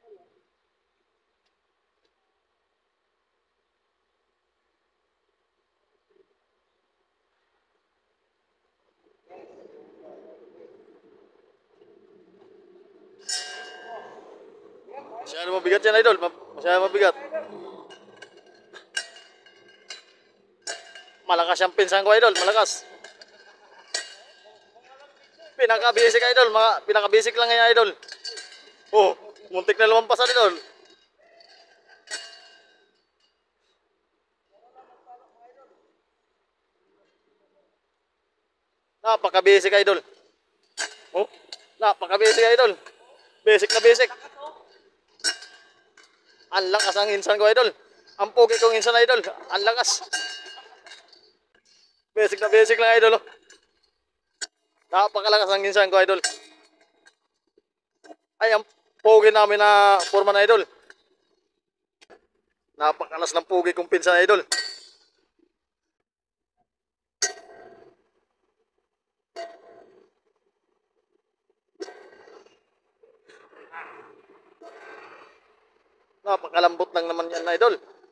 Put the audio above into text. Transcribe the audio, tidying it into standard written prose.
Masyado mabigat yan, idol. Masyado mabigat. Malakas yung pinsan ko, idol. Malakas. Pinaka-basic, idol. Mga pinaka-basic lang yan, idol. Oh, muntik na lumampasan, idol. Napaka-basic, idol. Oh, napaka-basic, idol. Basic na basic. Ang lakas ang insan ko, idol. Ang pogi kong insan, idol. Ang lakas. Basic na basic lang, idol. Oh. Napakalakas ang insan ko, idol. Ay, ang pogi namin na forma na, idol. Napakalas ng pogi kong pinsan, idol. Napakalambot lang naman yan, idol.